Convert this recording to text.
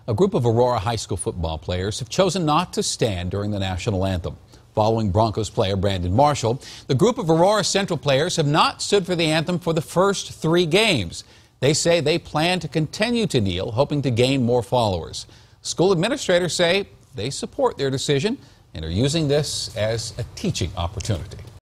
A group of Aurora High School football players have chosen not to stand during the national anthem. Following Broncos player Brandon Marshall, the group of Aurora Central players have not stood for the anthem for the first 3 games. They say they plan to continue to kneel, hoping to gain more followers. School administrators say they support their decision and are using this as a teaching opportunity.